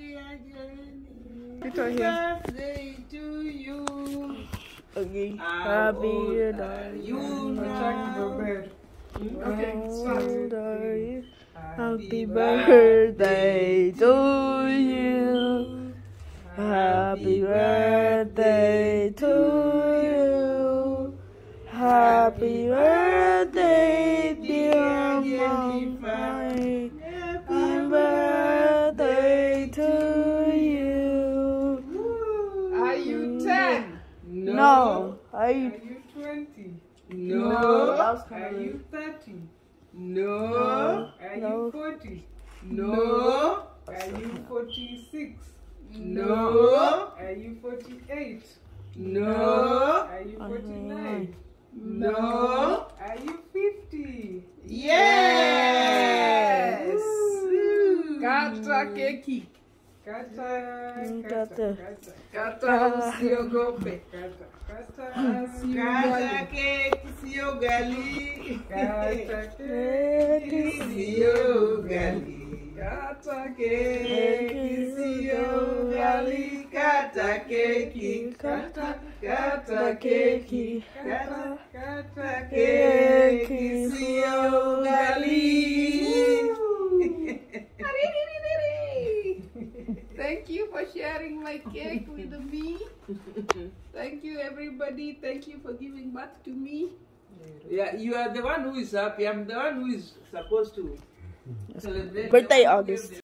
birthday to you. Okay. Happy birthday. Okay, start. Happy birthday to you. Happy birthday to you. Happy birthday, dear Mama. Happy birthday to you. Are you 10? No. Are you 20? No. Are you 30? No. Are No. you 40? No. Are you 46? No. Are you 48? No. Are you 49? No. Are you 50? Yes! Kata keki. Kata usiogope. Kata keki sio gali. Kata keki sio gali. Kata keki sio gali. Kata keki. Kata keki. Kata keki sio gali. Thank you for sharing my cake with me. Thank you, everybody. Thank you for giving back to me. Yeah, you are the one who is happy. I'm the one who is supposed to celebrate. birthday, August?